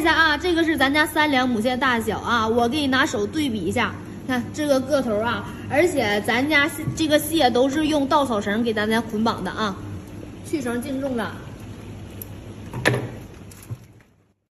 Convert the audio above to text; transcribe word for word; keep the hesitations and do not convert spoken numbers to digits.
下啊，这个是咱家三两母蟹大小啊，我给你拿手对比一下，看这个个头啊，而且咱家这个蟹都是用稻草绳给大家捆绑的啊，去绳净重了。